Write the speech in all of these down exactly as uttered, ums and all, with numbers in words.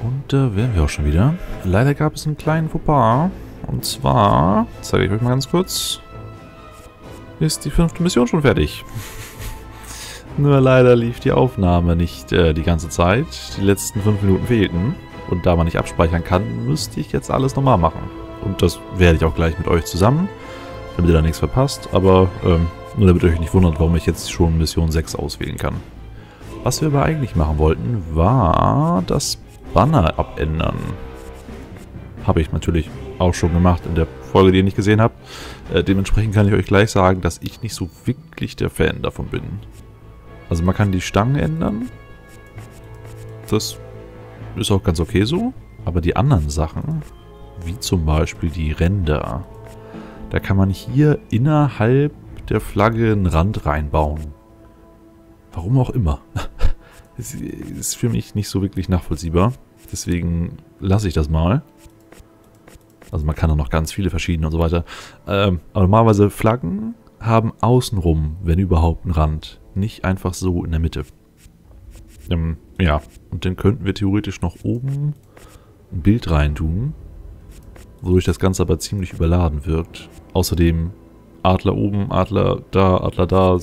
Und da wären wir auch schon wieder. Leider gab es einen kleinen Fauxpas. Und zwar, zeige ich euch mal ganz kurz, ist die fünfte Mission schon fertig. Nur leider lief die Aufnahme nicht äh, die ganze Zeit. Die letzten fünf Minuten fehlten. Und da man nicht abspeichern kann, müsste ich jetzt alles nochmal machen. Und das werde ich auch gleich mit euch zusammen, damit ihr da nichts verpasst. Aber ähm, nur damit ihr euch nicht wundert, warum ich jetzt schon Mission sechs auswählen kann. Was wir aber eigentlich machen wollten, war das Banner abändern. Habe ich natürlich auch schon gemacht in der Folge, die ihr nicht gesehen habt. Äh, dementsprechend kann ich euch gleich sagen, dass ich nicht so wirklich der Fan davon bin. Also man kann die Stangen ändern. Das ist auch ganz okay so. Aber die anderen Sachen, wie zum Beispiel die Ränder, da kann man hier innerhalb der Flagge einen Rand reinbauen. Warum auch immer. Das ist für mich nicht so wirklich nachvollziehbar. Deswegen lasse ich das mal. Also man kann da noch ganz viele verschiedene und so weiter. Ähm, aber normalerweise Flaggen haben außenrum, wenn überhaupt, einen Rand. Nicht einfach so in der Mitte. Ähm, ja, und dann könnten wir theoretisch noch oben ein Bild reintun, wodurch das Ganze aber ziemlich überladen wirkt. Außerdem Adler oben, Adler da, Adler da.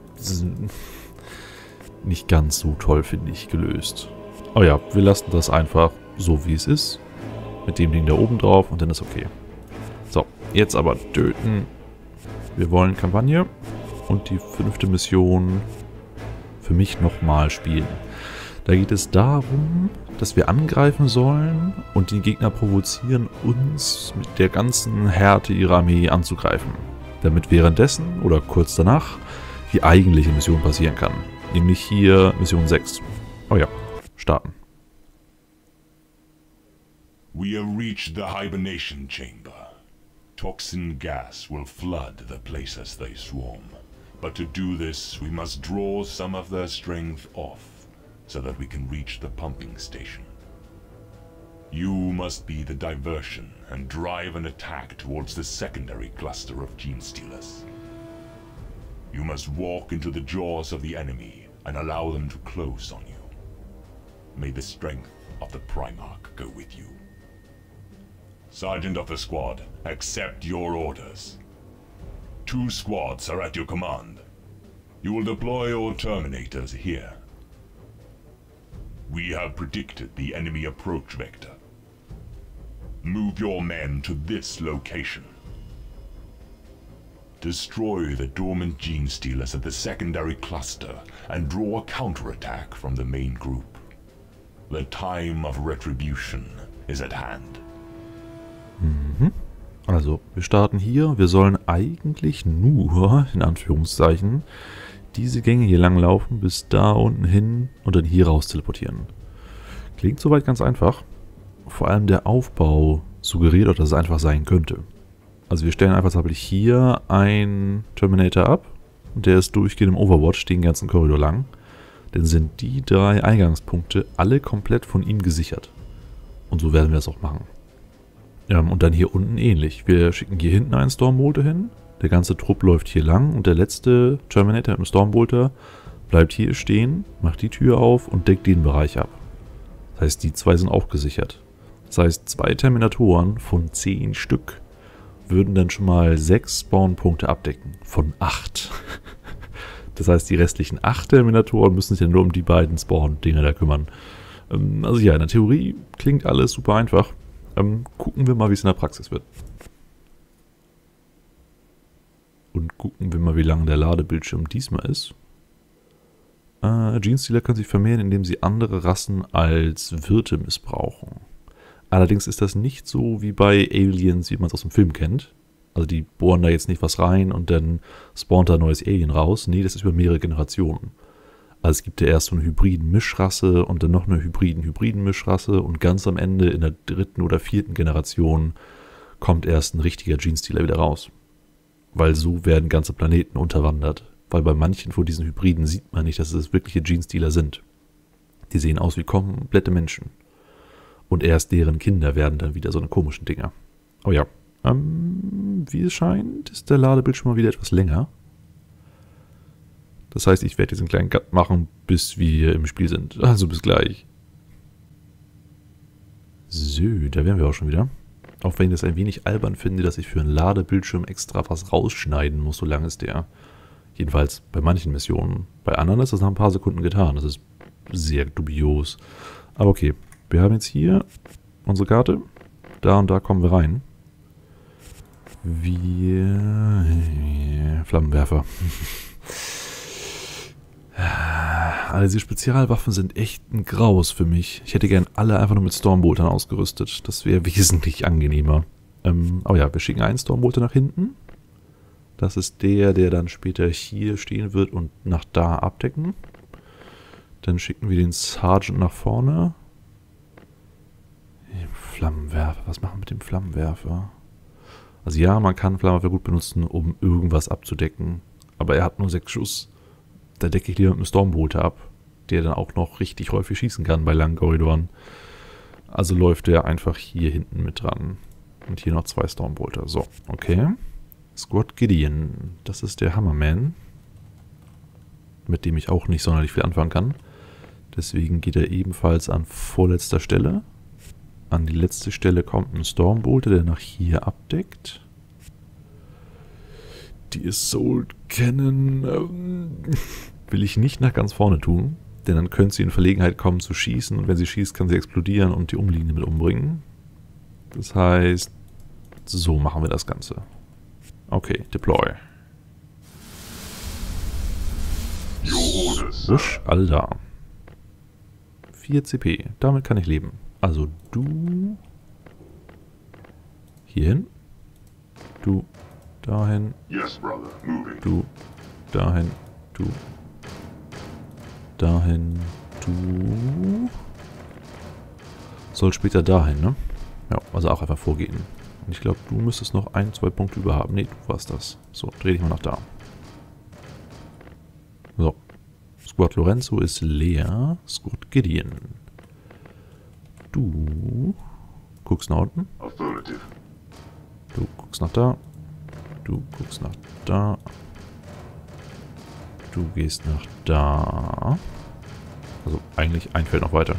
Nicht ganz so toll, finde ich, gelöst. Aber ja, wir lassen das einfach so, wie es ist. Mit dem Ding da oben drauf und dann ist okay. So, jetzt aber töten. Wir wollen Kampagne und die fünfte Mission für mich nochmal spielen. Da geht es darum, dass wir angreifen sollen und die Gegner provozieren, uns mit der ganzen Härte ihrer Armee anzugreifen. Damit währenddessen oder kurz danach die eigentliche Mission passieren kann. Nämlich hier Mission sechs. Oh ja, starten. We have reached the hibernation chamber. Toxin gas will flood the place as they swarm. But to do this, we must draw some of their strength off, so that we can reach the pumping station. You must be the diversion and drive an attack towards the secondary cluster of Gene Stealers. You must walk into the jaws of the enemy and allow them to close on you. May the strength of the Primarch go with you. Sergeant of the squad, accept your orders. Two squads are at your command. You will deploy your Terminators here. We have predicted the enemy approach vector. Move your men to this location. Destroy the dormant Gene Stealers at the secondary cluster and draw a counterattack from the main group. The time of retribution is at hand. Mhm. Also, wir starten hier. Wir sollen eigentlich nur, in Anführungszeichen, diese Gänge hier lang laufen, bis da unten hin und dann hier raus teleportieren. Klingt soweit ganz einfach. Vor allem der Aufbau suggeriert auch, dass es einfach sein könnte. Also wir stellen einfach tatsächlich hier einen Terminator ab. Und der ist durchgehend im Overwatch den ganzen Korridor lang. Dann sind die drei Eingangspunkte alle komplett von ihm gesichert. Und so werden wir es auch machen. Ja, und dann hier unten ähnlich. Wir schicken hier hinten einen Stormbolter hin. Der ganze Trupp läuft hier lang. Und der letzte Terminator mit dem Stormbolter bleibt hier stehen, macht die Tür auf und deckt den Bereich ab. Das heißt, die zwei sind auch gesichert. Das heißt, zwei Terminatoren von zehn Stück würden dann schon mal sechs Spawnpunkte abdecken. Von acht. Das heißt, die restlichen acht Terminatoren müssen sich dann nur um die beiden Spawn-Dinger da kümmern. Ähm, also ja, in der Theorie klingt alles super einfach. Ähm, gucken wir mal, wie es in der Praxis wird. Und gucken wir mal, wie lang der Ladebildschirm diesmal ist. Äh, Gene Stealer können sich vermehren, indem sie andere Rassen als Wirte missbrauchen. Allerdings ist das nicht so wie bei Aliens, wie man es aus dem Film kennt. Also die bohren da jetzt nicht was rein und dann spawnt da ein neues Alien raus. Nee, das ist über mehrere Generationen. Also es gibt ja erst so eine Hybriden-Mischrasse und dann noch eine Hybriden-Hybriden-Mischrasse und ganz am Ende in der dritten oder vierten Generation kommt erst ein richtiger Gene Stealer wieder raus. Weil so werden ganze Planeten unterwandert. Weil bei manchen von diesen Hybriden sieht man nicht, dass es wirkliche Gene Stealer sind. Die sehen aus wie komplette Menschen. Und erst deren Kinder werden dann wieder so eine komischen Dinger. Oh ja, ähm, wie es scheint, ist der Ladebildschirm mal wieder etwas länger. Das heißt, ich werde jetzt einen kleinen Cut machen, bis wir im Spiel sind. Also bis gleich. So, da wären wir auch schon wieder. Auch wenn ich das ein wenig albern finde, dass ich für einen Ladebildschirm extra was rausschneiden muss, so lang ist der. Jedenfalls bei manchen Missionen. Bei anderen ist das nach ein paar Sekunden getan. Das ist sehr dubios. Aber okay, wir haben jetzt hier unsere Karte. Da und da kommen wir rein. Wir... Flammenwerfer. Alle diese Spezialwaffen sind echt ein Graus für mich. Ich hätte gern alle einfach nur mit Stormboltern ausgerüstet. Das wäre wesentlich angenehmer. Ähm, aber ja, wir schicken einen Stormbolter nach hinten. Das ist der, der dann später hier stehen wird und nach da abdecken. Dann schicken wir den Sergeant nach vorne. Flammenwerfer. Was machen wir mit dem Flammenwerfer? Also ja, man kann Flammenwerfer gut benutzen, um irgendwas abzudecken. Aber er hat nur sechs Schuss. Da decke ich lieber mit einem Stormbolter ab, der dann auch noch richtig häufig schießen kann bei langen Korridoren. Also läuft der einfach hier hinten mit dran. Und hier noch zwei Stormbolter. So, okay. Squad Gideon. Das ist der Hammerman. Mit dem ich auch nicht sonderlich viel anfangen kann. Deswegen geht er ebenfalls an vorletzter Stelle. An die letzte Stelle kommt ein Stormbolter, der nach hier abdeckt. Die Assault Cannon ähm, will ich nicht nach ganz vorne tun, denn dann könnte sie in Verlegenheit kommen zu schießen und wenn sie schießt, kann sie explodieren und die Umliegenden mit umbringen. Das heißt, so machen wir das Ganze. Okay, deploy. Wusch, all da. vier C P, damit kann ich leben. Also du hierhin, du dahin, du dahin, du dahin, du soll später dahin, ne? Ja, also auch einfach vorgehen. Und ich glaube, du müsstest noch ein, zwei Punkte über haben. Ne, du warst das. So, dreh dich mal nach da. So. Squad Lorenzo ist leer. Squad Gideon. Du guckst nach unten. Du guckst nach da. Du guckst nach da. Du gehst nach da. Also eigentlich ein Feld noch weiter.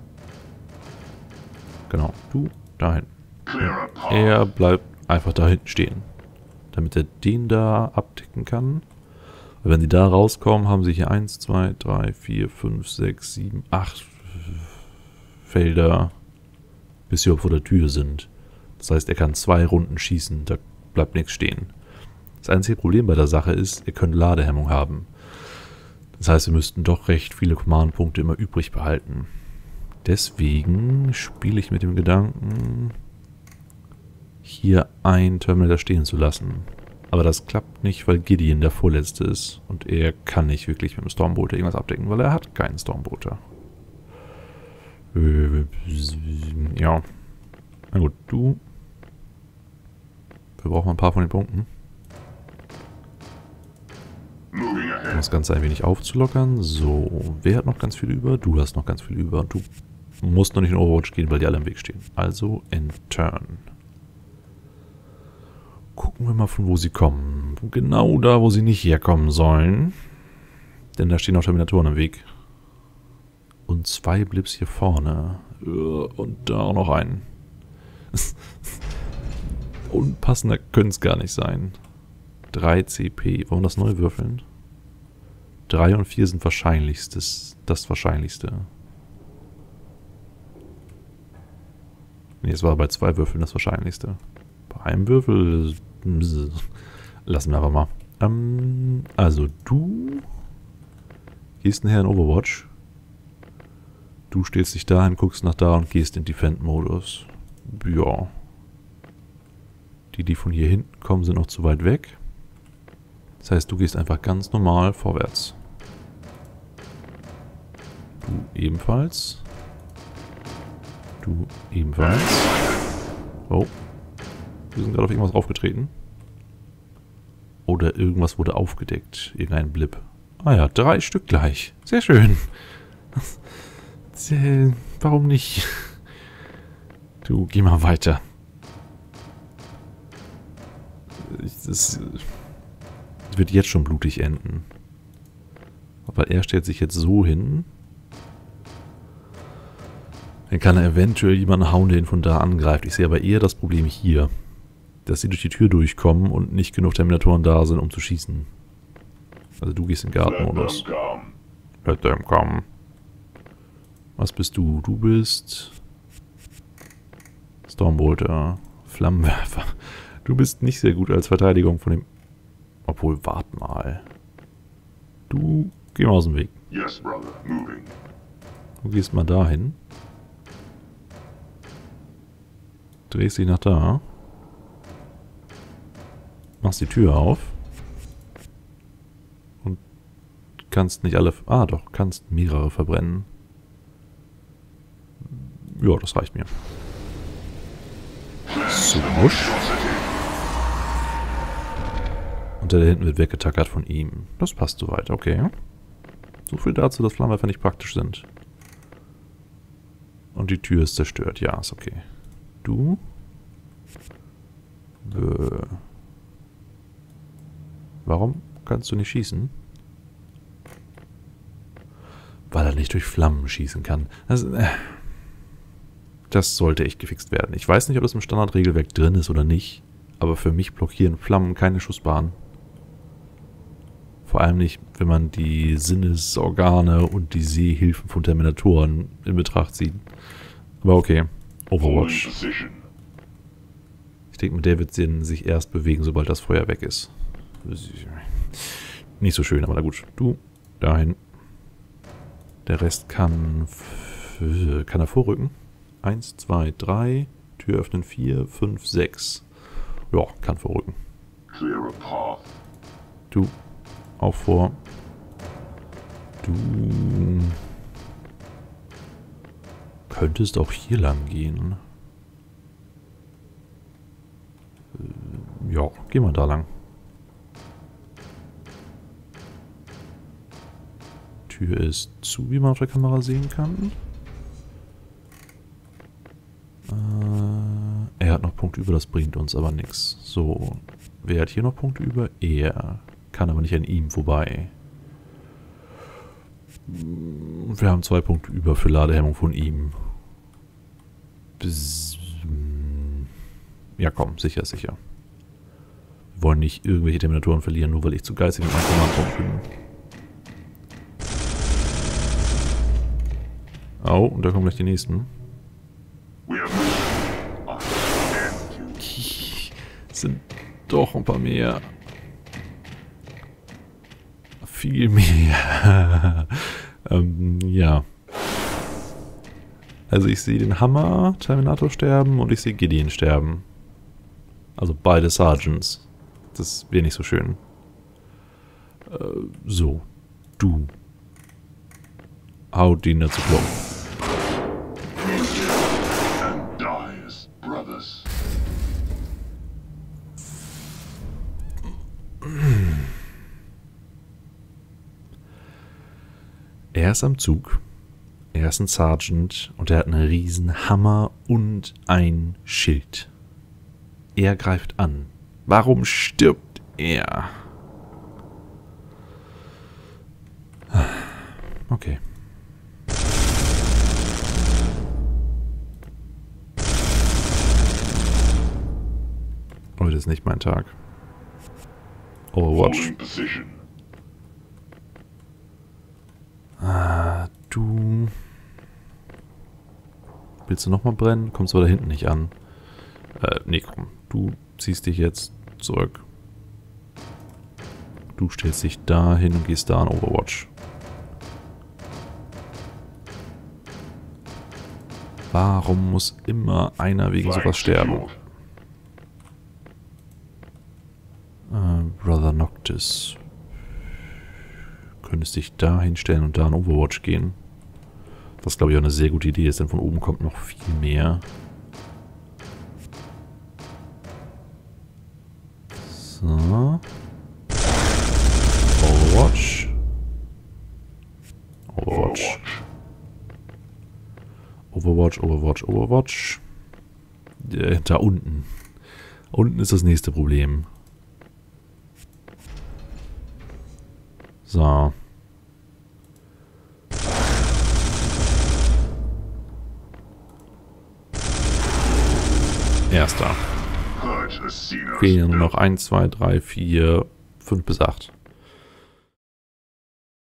Genau. Du dahin. Er bleibt einfach da hinten stehen. Damit er den da abdecken kann. Weil wenn sie da rauskommen, haben sie hier eins, zwei, drei, vier, fünf, sechs, sieben, acht Felder, bis sie vor der Tür sind. Das heißt, er kann zwei Runden schießen, da bleibt nichts stehen. Das einzige Problem bei der Sache ist, ihr könnt Ladehemmung haben. Das heißt, wir müssten doch recht viele Command-Punkte immer übrig behalten. Deswegen spiele ich mit dem Gedanken, hier ein Terminal da stehen zu lassen. Aber das klappt nicht, weil Gideon der Vorletzte ist. Und er kann nicht wirklich mit dem Stormbolter irgendwas abdecken, weil er hat keinen Stormbolter. Ja. Na gut, du. Wir brauchen ein paar von den Punkten. Um das Ganze ein wenig aufzulockern. So, wer hat noch ganz viel über? Du hast noch ganz viel über. Und du musst noch nicht in Overwatch gehen, weil die alle im Weg stehen. Also, in Turn. Gucken wir mal, von wo sie kommen. Genau da, wo sie nicht herkommen sollen. Denn da stehen auch Terminatoren im Weg. Und zwei Blips hier vorne. Und da auch noch einen. Unpassender könnte es gar nicht sein. drei C P. Wollen wir das neu würfeln? drei und vier sind wahrscheinlichstes. Das Wahrscheinlichste. Ne, es war bei zwei Würfeln das Wahrscheinlichste. Bei einem Würfel lassen wir aber mal. Ähm, also du gehst nachher in Overwatch. Du stellst dich dahin, guckst nach da und gehst in Defend-Modus. Ja. Die, die von hier hinten kommen, sind noch zu weit weg. Das heißt, du gehst einfach ganz normal vorwärts. Du ebenfalls. Du ebenfalls. Oh. Wir sind gerade auf irgendwas aufgetreten. Oder irgendwas wurde aufgedeckt. Irgendein Blip. Ah ja, drei Stück gleich. Sehr schön. Sehr, warum nicht? Du, geh mal weiter. Das wird jetzt schon blutig enden. Aber er stellt sich jetzt so hin. Dann kann er eventuell jemanden hauen, der ihn von da angreift. Ich sehe aber eher das Problem hier. Dass sie durch die Tür durchkommen und nicht genug Terminatoren da sind, um zu schießen. Also du gehst in den Gartenmodus. Let them come. Was bist du? Du bist... Stormbolter. Flammenwerfer. Du bist nicht sehr gut als Verteidigung von dem... Obwohl, wart mal. Du... Geh mal aus dem Weg. Yes, brother. Moving. Du gehst mal dahin. Drehst dich nach da. Machst die Tür auf. Und kannst nicht alle... Ah, doch, kannst mehrere verbrennen. Ja, das reicht mir. So, wusch. Und der da hinten wird weggetackert von ihm. Das passt soweit, okay. So viel dazu, dass Flammenwerfer nicht praktisch sind. Und die Tür ist zerstört. Ja, ist okay. Du? Bö. Warum kannst du nicht schießen? Weil er nicht durch Flammen schießen kann. Das, äh, das sollte echt gefixt werden. Ich weiß nicht, ob das im Standardregelwerk drin ist oder nicht. Aber für mich blockieren Flammen keine Schussbahn. Vor allem nicht, wenn man die Sinnesorgane und die Sehhilfen von Terminatoren in Betracht zieht. Aber okay. Overwatch. Ich denke, der wird sich erst bewegen, sobald das Feuer weg ist. Nicht so schön, aber na gut. Du, dahin. Der Rest kann... Kann er vorrücken? Eins, zwei, drei. Tür öffnen, vier, fünf, sechs. Ja, kann vorrücken. Du, auch vor. Du... Könntest auch hier lang gehen. Ja, geh mal da lang. Tür ist zu, wie man auf der Kamera sehen kann. Äh, er hat noch Punkte über, das bringt uns aber nichts. So, wer hat hier noch Punkte über? Er. Kann aber nicht an ihm vorbei. Wir haben zwei Punkte über für Ladehemmung von ihm. Bis, ja komm, sicher, sicher. Wir wollen nicht irgendwelche Terminatoren verlieren, nur weil ich zu geizig mit meinem Command-Punkt bin. Oh, und da kommen gleich die nächsten. Sind doch ein paar mehr. Viel mehr. ähm, ja. Also ich sehe den Hammer Terminator sterben und ich sehe Gideon sterben. Also beide Sergeants. Das wäre nicht so schön. Äh, so. Du. Haut ihn dazu kloppen. Er ist am Zug. Er ist ein Sergeant und er hat einen riesen Hammer und ein Schild. Er greift an. Warum stirbt er? Okay. Heute ist nicht mein Tag. Overwatch. Ah, du... Willst du nochmal brennen? Kommst aber da hinten nicht an. Äh, nee, komm. Du ziehst dich jetzt zurück. Du stellst dich da hin und gehst da an Overwatch. Warum muss immer einer wegen sowas sterben? Äh, Brother Noctis. Könntest dich da hinstellen und da an Overwatch gehen. Was, glaube ich, auch eine sehr gute Idee ist, denn von oben kommt noch viel mehr. So. Overwatch. Overwatch. Overwatch, Overwatch, Overwatch. Äh, da unten. Unten ist das nächste Problem. So. Erster. Fehlen nur noch eins, zwei, drei, vier, fünf bis acht.